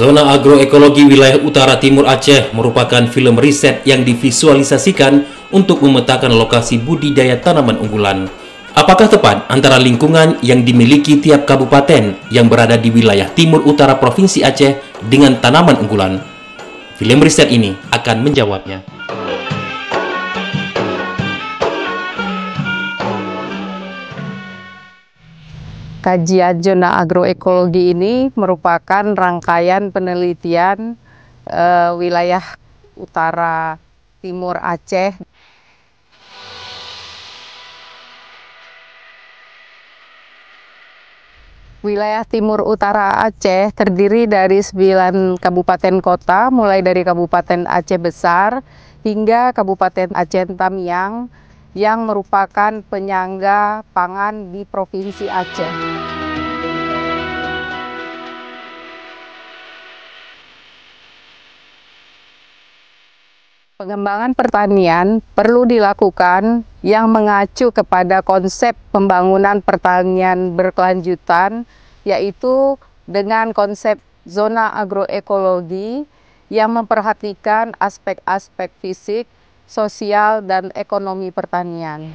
Zona Agroekologi Wilayah Utara Timur Aceh merupakan film riset yang divisualisasikan untuk memetakan lokasi budidaya tanaman unggulan. Apakah tepat antara lingkungan yang dimiliki tiap kabupaten yang berada di wilayah timur utara Provinsi Aceh dengan tanaman unggulan? Film riset ini akan menjawabnya. Kajian zona agroekologi ini merupakan rangkaian penelitian wilayah utara timur Aceh. Wilayah timur utara Aceh terdiri dari 9 kabupaten kota, mulai dari Kabupaten Aceh Besar hingga Kabupaten Aceh Tamiang, yang merupakan penyangga pangan di Provinsi Aceh. Pengembangan pertanian perlu dilakukan yang mengacu kepada konsep pembangunan pertanian berkelanjutan, yaitu dengan konsep zona agroekologi yang memperhatikan aspek-aspek fisik, sosial, dan ekonomi pertanian.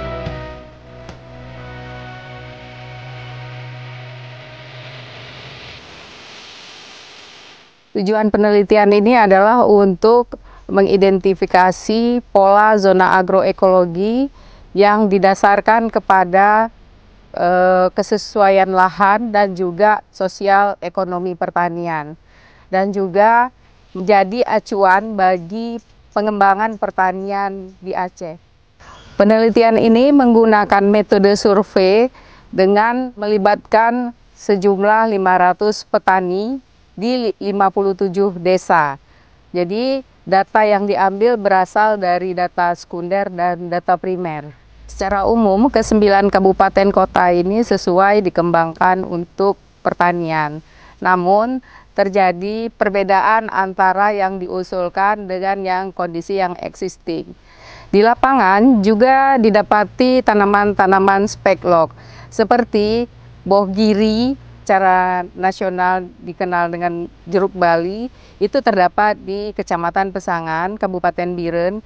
Tujuan penelitian ini adalah untuk mengidentifikasi pola zona agroekologi yang didasarkan kepada kesesuaian lahan dan juga sosial ekonomi pertanian, dan juga menjadi acuan bagi pengembangan pertanian di Aceh. Penelitian ini menggunakan metode survei dengan melibatkan sejumlah 500 petani di 57 desa. Jadi data yang diambil berasal dari data sekunder dan data primer. Secara umum, ke-9 kabupaten kota ini sesuai dikembangkan untuk pertanian. Namun, terjadi perbedaan antara yang diusulkan dengan yang kondisi yang existing. Di lapangan juga didapati tanaman-tanaman speklog seperti bohgiri, secara nasional dikenal dengan jeruk Bali, itu terdapat di Kecamatan Pesangan, Kabupaten Biren.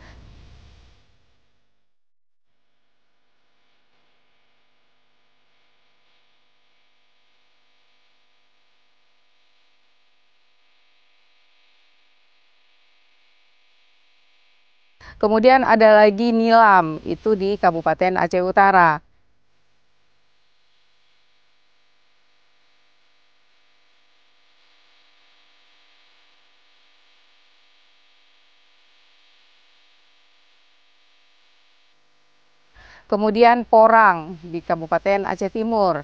Kemudian ada lagi nilam, itu di Kabupaten Aceh Utara. Kemudian porang di Kabupaten Aceh Timur.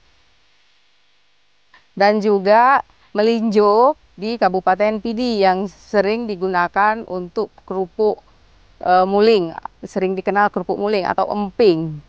Dan juga melinjo di Kabupaten Pidi yang sering digunakan untuk kerupuk muling, sering dikenal kerupuk muling atau emping.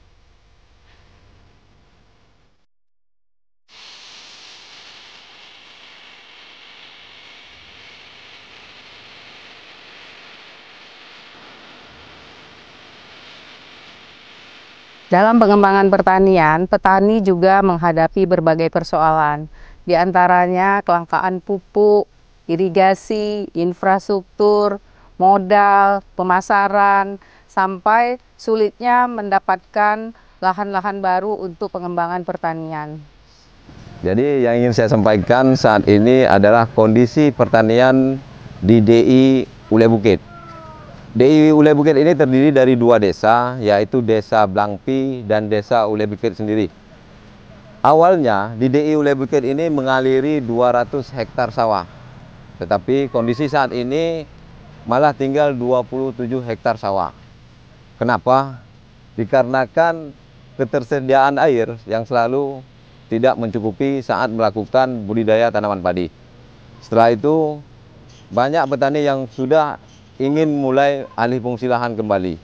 Dalam pengembangan pertanian, petani juga menghadapi berbagai persoalan, di antaranya kelangkaan pupuk, irigasi, infrastruktur, modal, pemasaran, sampai sulitnya mendapatkan lahan-lahan baru untuk pengembangan pertanian. Jadi yang ingin saya sampaikan saat ini adalah kondisi pertanian di DI Ule Bukit. DI Ule Bukit ini terdiri dari 2 desa, yaitu Desa Blangpi dan Desa Ule Bukit sendiri. Awalnya di DI Ule Bukit ini mengaliri 200 hektar sawah, tetapi kondisi saat ini malah tinggal 27 hektar sawah. Kenapa? Dikarenakan ketersediaan air yang selalu tidak mencukupi saat melakukan budidaya tanaman padi. Setelah itu, banyak petani yang sudah ingin mulai alih fungsi lahan kembali.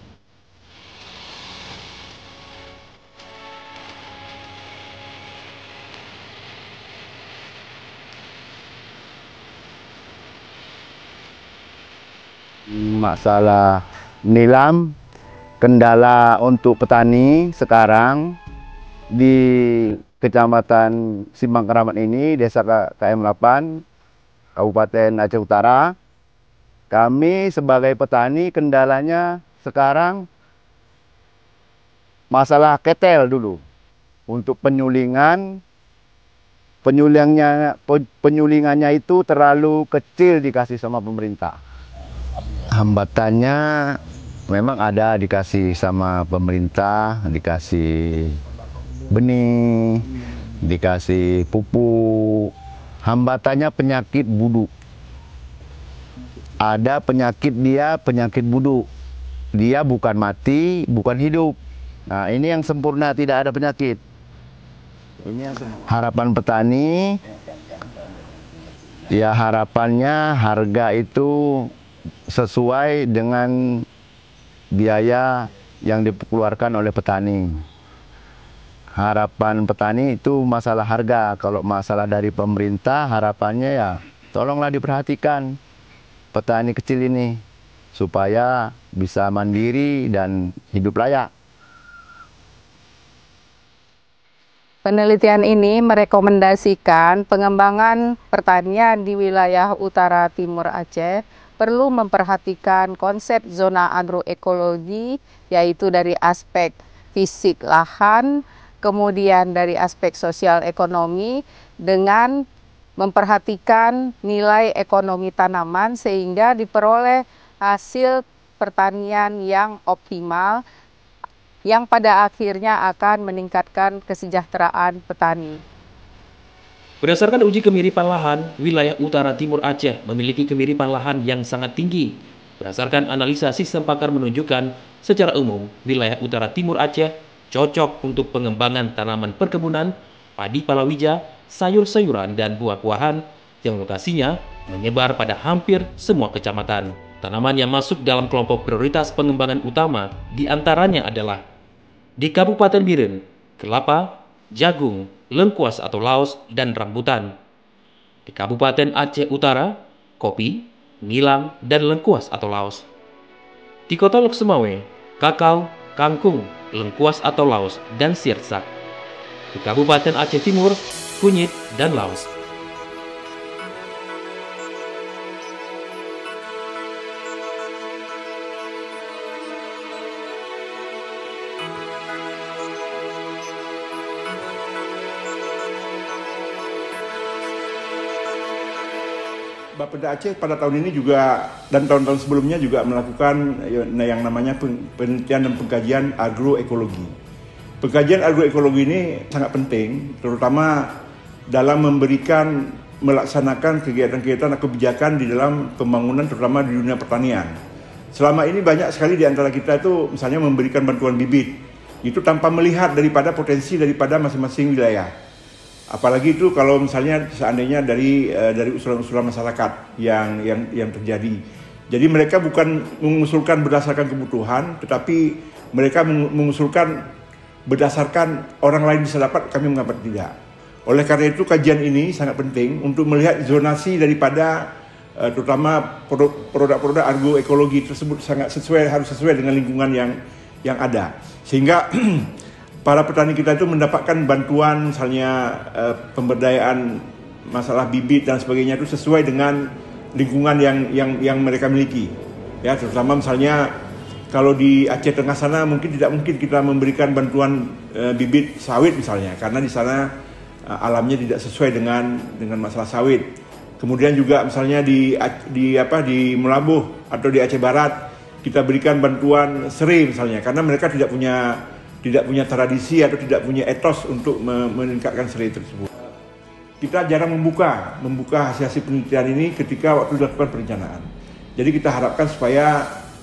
Masalah nilam, kendala untuk petani sekarang di Kecamatan Simbang Keramat ini, Desa KM 8, Kabupaten Aceh Utara. Kami sebagai petani kendalanya sekarang masalah ketel dulu. Untuk penyulingannya itu terlalu kecil dikasih sama pemerintah. Hambatannya memang ada, dikasih sama pemerintah, dikasih benih, dikasih pupuk. Hambatannya penyakit buduk. Ada penyakit buduk. Dia bukan mati, bukan hidup. Nah, ini yang sempurna, tidak ada penyakit. Ini yang harapan petani, ya harapannya harga itu sesuai dengan biaya yang dikeluarkan oleh petani. Harapan petani itu masalah harga. Kalau masalah dari pemerintah, harapannya ya tolonglah diperhatikan petani kecil ini supaya bisa mandiri dan hidup layak. Penelitian ini merekomendasikan pengembangan pertanian di wilayah utara timur Aceh perlu memperhatikan konsep zona agroekologi, yaitu dari aspek fisik lahan, kemudian dari aspek sosial ekonomi, dengan memperhatikan nilai ekonomi tanaman sehingga diperoleh hasil pertanian yang optimal yang pada akhirnya akan meningkatkan kesejahteraan petani. Berdasarkan uji kemiripan lahan, wilayah utara timur Aceh memiliki kemiripan lahan yang sangat tinggi. Berdasarkan analisa sistem pakar menunjukkan, secara umum, wilayah utara timur Aceh cocok untuk pengembangan tanaman perkebunan, padi palawija, sayur-sayuran, dan buah-buahan yang lokasinya menyebar pada hampir semua kecamatan. Tanaman yang masuk dalam kelompok prioritas pengembangan utama diantaranya adalah di Kabupaten Biren, kelapa, jagung, lengkuas atau laos, dan rambutan. Di Kabupaten Aceh Utara, kopi, nilam, dan lengkuas atau laos. Di Kota Lok Sumawe, kakao, kangkung, lengkuas atau laos, dan sirsak. Di Kabupaten Aceh Timur, kunyit, dan laos. Bapeda Aceh pada tahun ini juga dan tahun-tahun sebelumnya juga melakukan yang namanya penelitian dan pengkajian agroekologi. Pengkajian agroekologi ini sangat penting, terutama dalam melaksanakan kegiatan-kegiatan atau kebijakan di dalam pembangunan, terutama di dunia pertanian. Selama ini banyak sekali di antara kita itu misalnya memberikan bantuan bibit, itu tanpa melihat daripada potensi daripada masing-masing wilayah. Apalagi itu kalau misalnya seandainya dari usulan-usulan masyarakat yang terjadi. Jadi mereka bukan mengusulkan berdasarkan kebutuhan, tetapi mereka mengusulkan berdasarkan orang lain bisa dapat, kami mengapa tidak. Oleh karena itu kajian ini sangat penting untuk melihat zonasi daripada terutama produk-produk agroekologi tersebut harus sesuai dengan lingkungan yang ada. Sehingga para petani kita itu mendapatkan bantuan misalnya pemberdayaan masalah bibit dan sebagainya itu sesuai dengan lingkungan yang mereka miliki. Ya, terutama misalnya kalau di Aceh Tengah sana mungkin tidak mungkin kita memberikan bantuan bibit sawit misalnya, karena di sana alamnya tidak sesuai dengan masalah sawit. Kemudian juga misalnya di Melabuh atau di Aceh Barat kita berikan bantuan serai misalnya, karena mereka tidak punya tradisi atau tidak punya etos untuk meningkatkan serai tersebut. Kita jarang membuka hasil-hasil penelitian ini ketika waktu dilakukan perencanaan. Jadi kita harapkan supaya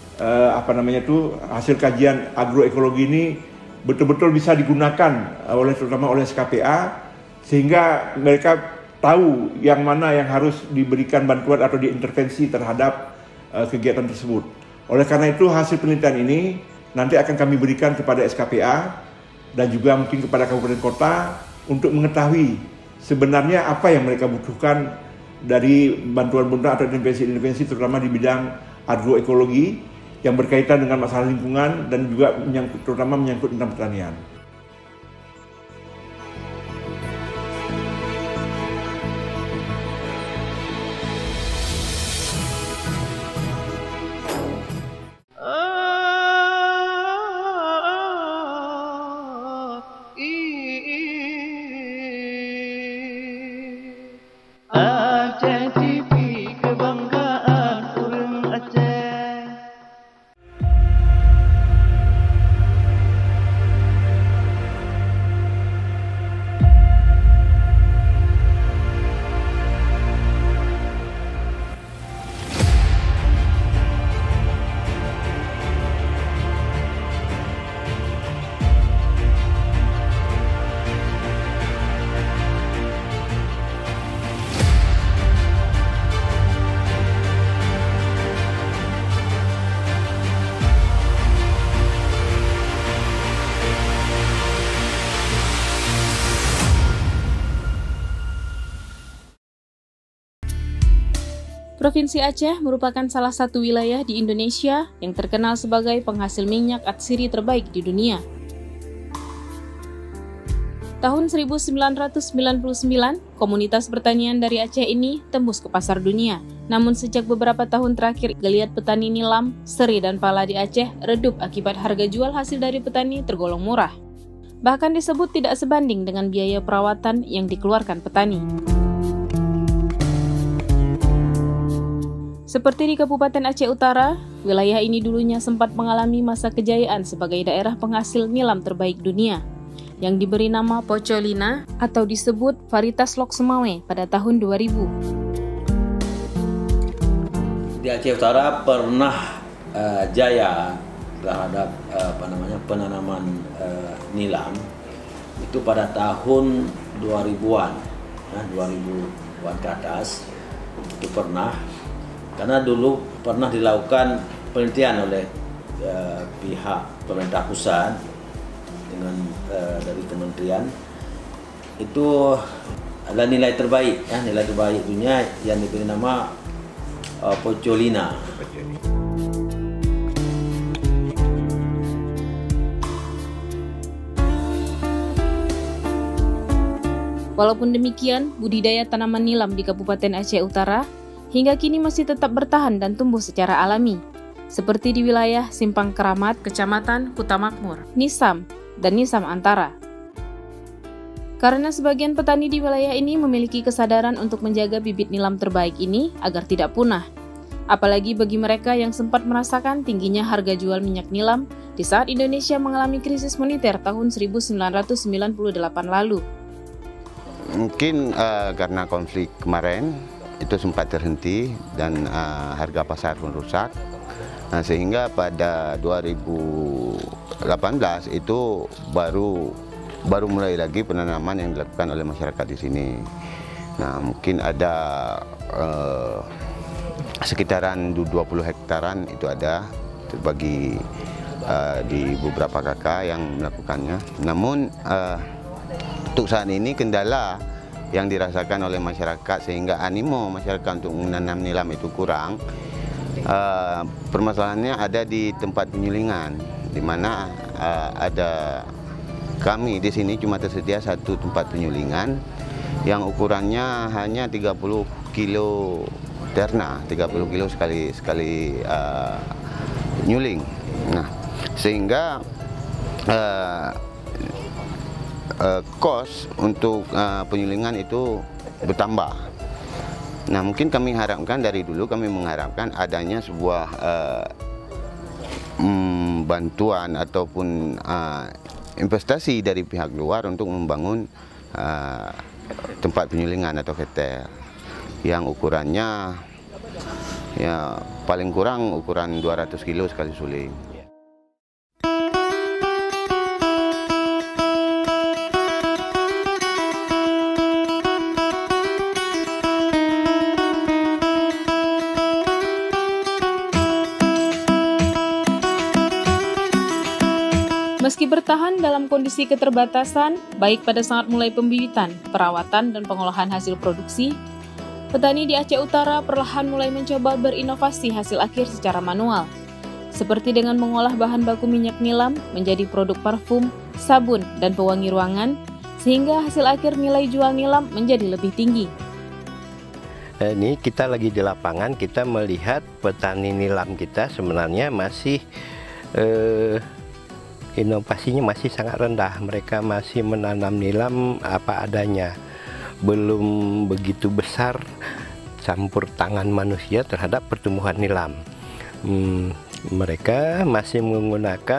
hasil kajian agroekologi ini betul-betul bisa digunakan terutama oleh SKPA, sehingga mereka tahu yang mana yang harus diberikan bantuan atau diintervensi terhadap kegiatan tersebut. Oleh karena itu hasil penelitian ini nanti akan kami berikan kepada SKPA dan juga mungkin kepada kabupaten kota untuk mengetahui sebenarnya apa yang mereka butuhkan dari bantuan-bantuan atau intervensi-intervensi terutama di bidang agroekologi yang berkaitan dengan masalah lingkungan dan juga terutama menyangkut tentang pertanian. Provinsi Aceh merupakan salah satu wilayah di Indonesia yang terkenal sebagai penghasil minyak atsiri terbaik di dunia. Tahun 1999, komunitas pertanian dari Aceh ini tembus ke pasar dunia. Namun sejak beberapa tahun terakhir, geliat petani nilam, seri, dan pala di Aceh redup akibat harga jual hasil dari petani tergolong murah. Bahkan disebut tidak sebanding dengan biaya perawatan yang dikeluarkan petani. Seperti di Kabupaten Aceh Utara, wilayah ini dulunya sempat mengalami masa kejayaan sebagai daerah penghasil nilam terbaik dunia, yang diberi nama Pocolina atau disebut varietas Lok Semawe pada tahun 2000. Di Aceh Utara pernah jaya terhadap penanaman nilam itu pada tahun 2000-an, 2000-an ke atas itu pernah. Karena dulu pernah dilakukan penelitian oleh pihak pemerintah pusat dengan dari kementerian, itu adalah nilai terbaik, nilai terbaik dunia yang diberi nama Pocolina. Walaupun demikian, budidaya tanaman nilam di Kabupaten Aceh Utara hingga kini masih tetap bertahan dan tumbuh secara alami, seperti di wilayah Simpang Keramat, Kecamatan Kuta Makmur, Nisam, dan Nisam Antara. Karena sebagian petani di wilayah ini memiliki kesadaran untuk menjaga bibit nilam terbaik ini agar tidak punah, apalagi bagi mereka yang sempat merasakan tingginya harga jual minyak nilam di saat Indonesia mengalami krisis moneter tahun 1998 lalu. Mungkin karena konflik kemarin itu sempat terhenti dan harga pasar pun rusak. Nah, sehingga pada 2018 itu baru mulai lagi penanaman yang dilakukan oleh masyarakat di sini. Nah, mungkin ada sekitaran 20 hektaran itu ada terbagi di beberapa kakak yang melakukannya. Namun untuk saat ini kendala yang dirasakan oleh masyarakat sehingga animo masyarakat untuk menanam nilam itu kurang. Permasalahannya ada di tempat penyulingan, di mana ada kami di sini cuma tersedia satu tempat penyulingan yang ukurannya hanya 30 kilo terna, 30 kilo sekali nyuling. Nah, sehingga kos untuk penyulingan itu bertambah. Nah, mungkin kami harapkan dari dulu kami mengharapkan adanya sebuah bantuan ataupun investasi dari pihak luar untuk membangun tempat penyulingan atau keter yang ukurannya ya paling kurang ukuran 200 kilo sekali suling. Meski bertahan dalam kondisi keterbatasan, baik pada saat mulai pembibitan, perawatan, dan pengolahan hasil produksi, petani di Aceh Utara perlahan mulai mencoba berinovasi hasil akhir secara manual, seperti dengan mengolah bahan baku minyak nilam menjadi produk parfum, sabun, dan pewangi ruangan, sehingga hasil akhir nilai jual nilam menjadi lebih tinggi. Ini kita lagi di lapangan, kita melihat petani nilam kita sebenarnya masih inovasinya masih sangat rendah. Mereka masih menanam nilam apa adanya, belum begitu besar campur tangan manusia terhadap pertumbuhan nilam. Mereka masih menggunakan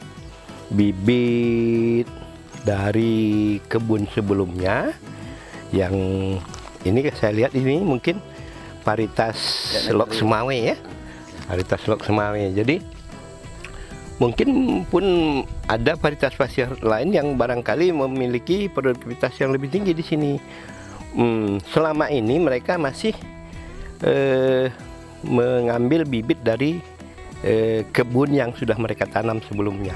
bibit dari kebun sebelumnya, yang ini saya lihat ini mungkin varietas Lok Semawe ya, varietas Lok Semawe. Jadi mungkin pun ada varietas lain yang barangkali memiliki produktivitas yang lebih tinggi di sini. Selama ini mereka masih mengambil bibit dari kebun yang sudah mereka tanam sebelumnya.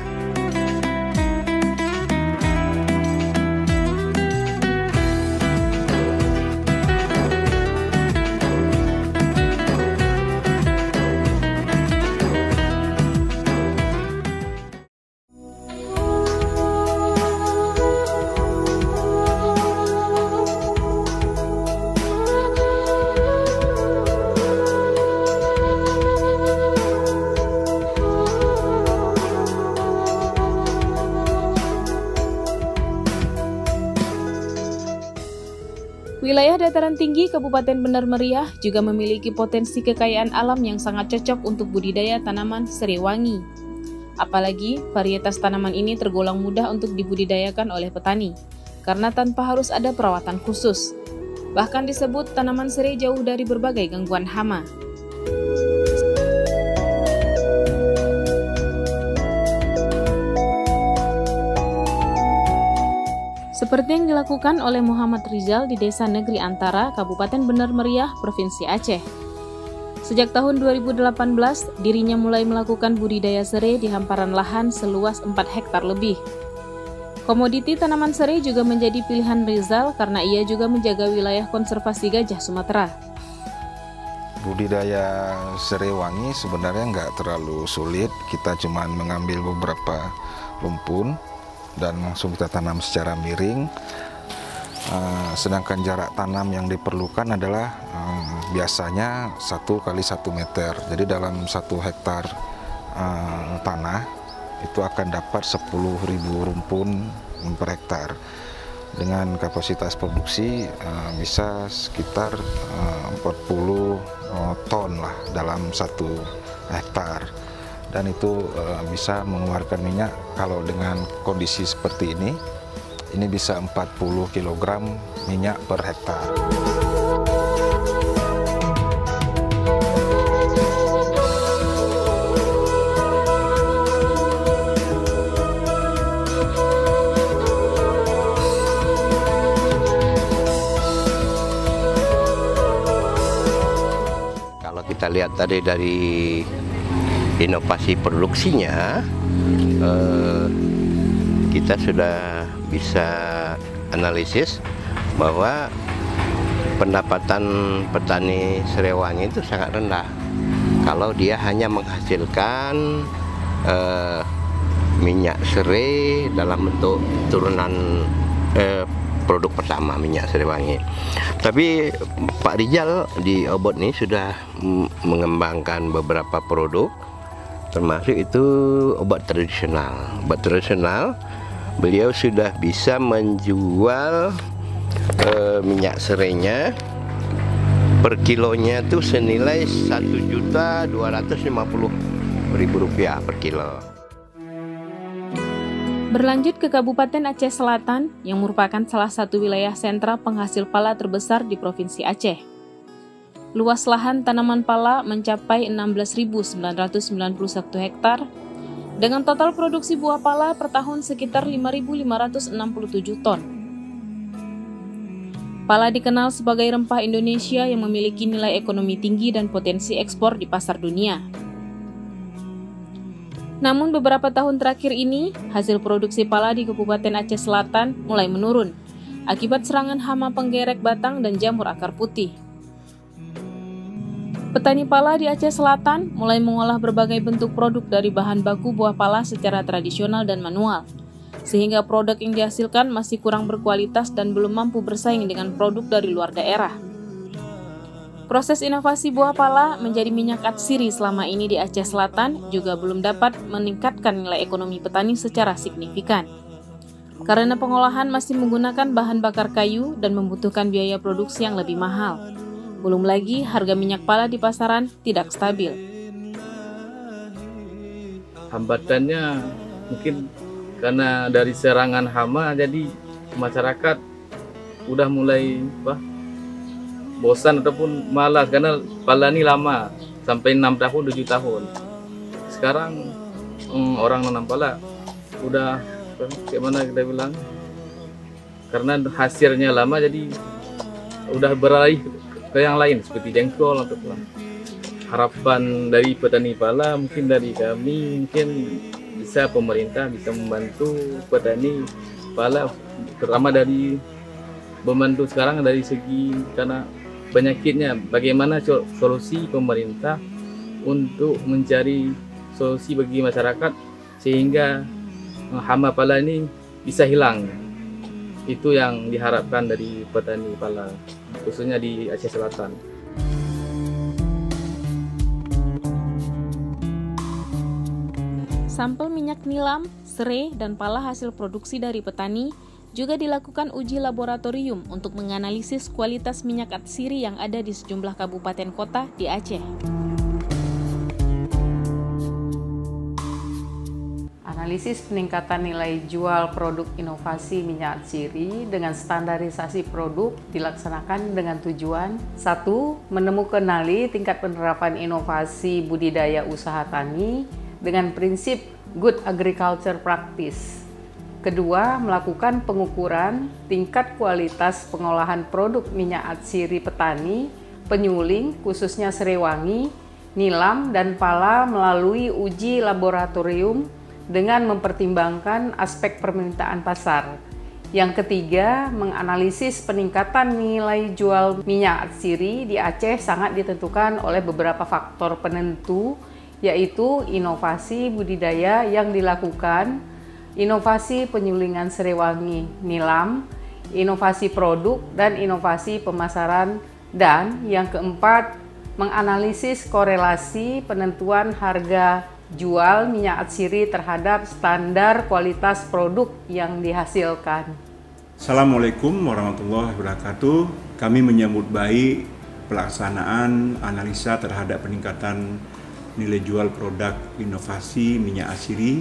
Wilayah dataran tinggi Kabupaten Benar Meriah juga memiliki potensi kekayaan alam yang sangat cocok untuk budidaya tanaman serai wangi. Apalagi varietas tanaman ini tergolong mudah untuk dibudidayakan oleh petani, karena tanpa harus ada perawatan khusus. Bahkan disebut tanaman serai jauh dari berbagai gangguan hama. Seperti yang dilakukan oleh Muhammad Rizal di Desa Negeri Antara, Kabupaten Benar Meriah, Provinsi Aceh. Sejak tahun 2018, dirinya mulai melakukan budidaya serai di hamparan lahan seluas 4 hektar lebih. Komoditi tanaman serai juga menjadi pilihan Rizal karena ia juga menjaga wilayah konservasi gajah Sumatera. Budidaya serai wangi sebenarnya nggak terlalu sulit, kita cuma mengambil beberapa rumpun dan langsung kita tanam secara miring. Sedangkan jarak tanam yang diperlukan adalah biasanya 1 kali 1 meter. Jadi dalam 1 hektar tanah itu akan dapat 10.000 rumpun per hektar. Dengan kapasitas produksi bisa sekitar 40 ton lah dalam 1 hektar. Dan itu bisa mengeluarkan minyak kalau dengan kondisi seperti ini bisa 40 kg minyak per hektar. Kalau kita lihat tadi dari inovasi produksinya, kita sudah bisa analisis bahwa pendapatan petani serai wangi itu sangat rendah kalau dia hanya menghasilkan minyak serai dalam bentuk turunan produk pertama, minyak serai wangi. Tapi Pak Rizal di Obot ini sudah mengembangkan beberapa produk, termasuk itu obat tradisional. Obat tradisional, beliau sudah bisa menjual minyak serainya per kilonya itu senilai Rp1.250.000 per kilo. Berlanjut ke Kabupaten Aceh Selatan yang merupakan salah satu wilayah sentra penghasil pala terbesar di Provinsi Aceh. Luas lahan tanaman pala mencapai 16.991 hektar dengan total produksi buah pala per tahun sekitar 5.567 ton. Pala dikenal sebagai rempah Indonesia yang memiliki nilai ekonomi tinggi dan potensi ekspor di pasar dunia. Namun beberapa tahun terakhir ini, hasil produksi pala di Kabupaten Aceh Selatan mulai menurun akibat serangan hama penggerek batang dan jamur akar putih. Petani pala di Aceh Selatan mulai mengolah berbagai bentuk produk dari bahan baku buah pala secara tradisional dan manual, sehingga produk yang dihasilkan masih kurang berkualitas dan belum mampu bersaing dengan produk dari luar daerah. Proses inovasi buah pala menjadi minyak atsiri selama ini di Aceh Selatan juga belum dapat meningkatkan nilai ekonomi petani secara signifikan. Karena pengolahan masih menggunakan bahan bakar kayu dan membutuhkan biaya produksi yang lebih mahal. Belum lagi harga minyak pala di pasaran tidak stabil. Hambatannya mungkin karena dari serangan hama, jadi masyarakat udah mulai bosan ataupun malas karena pala ini lama, sampai 6 tahun, 7 tahun. Sekarang orang nanam pala udah kayak mana kita bilang, karena hasilnya lama jadi udah beralih ke yang lain seperti jengkol ataupun. Harapan dari petani pala, mungkin dari kami, mungkin bisa pemerintah bisa membantu petani pala, terutama dari membantu sekarang dari segi karena penyakitnya, bagaimana solusi pemerintah untuk mencari solusi bagi masyarakat sehingga hama pala ini bisa hilang. Itu yang diharapkan dari petani pala, khususnya di Aceh Selatan. Sampel minyak nilam, serai, dan pala hasil produksi dari petani Juga dilakukan uji laboratorium untuk menganalisis kualitas minyak atsiri yang ada di sejumlah kabupaten kota di Aceh. Analisis peningkatan nilai jual produk inovasi minyak atsiri dengan standarisasi produk dilaksanakan dengan tujuan 1. Menemukan tingkat penerapan inovasi budidaya usaha tani dengan prinsip Good Agriculture Practice. Kedua, melakukan pengukuran tingkat kualitas pengolahan produk minyak atsiri petani, penyuling khususnya Serewangi, nilam, dan pala melalui uji laboratorium dengan mempertimbangkan aspek permintaan pasar. Yang ketiga, menganalisis peningkatan nilai jual minyak atsiri di Aceh sangat ditentukan oleh beberapa faktor penentu, yaitu inovasi budidaya yang dilakukan, inovasi penyulingan Serewangi nilam, inovasi produk, dan inovasi pemasaran. Dan yang keempat, menganalisis korelasi penentuan harga jual minyak atsiri terhadap standar kualitas produk yang dihasilkan. Assalamualaikum warahmatullahi wabarakatuh. Kami menyambut baik pelaksanaan analisa terhadap peningkatan nilai jual produk inovasi minyak atsiri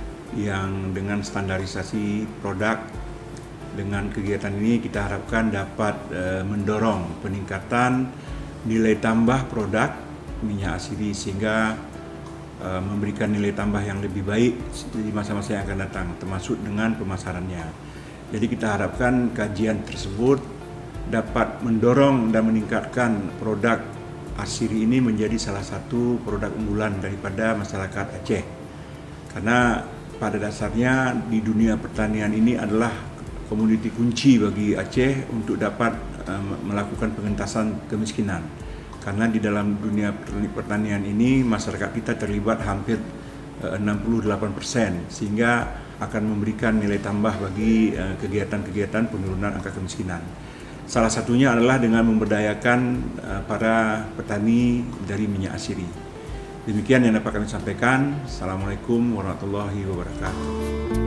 yang dengan standarisasi produk. Dengan kegiatan ini kita harapkan dapat mendorong peningkatan nilai tambah produk minyak atsiri sehingga memberikan nilai tambah yang lebih baik di masa-masa yang akan datang, termasuk dengan pemasarannya. Jadi kita harapkan kajian tersebut dapat mendorong dan meningkatkan produk atsiri ini menjadi salah satu produk unggulan daripada masyarakat Aceh. Karena pada dasarnya di dunia pertanian ini adalah komoditi kunci bagi Aceh untuk dapat melakukan pengentasan kemiskinan. Karena di dalam dunia pertanian ini masyarakat kita terlibat hampir 68%, sehingga akan memberikan nilai tambah bagi kegiatan-kegiatan penurunan angka kemiskinan. Salah satunya adalah dengan memberdayakan para petani dari minyak atsiri. Demikian yang dapat kami sampaikan. Assalamualaikum warahmatullahi wabarakatuh.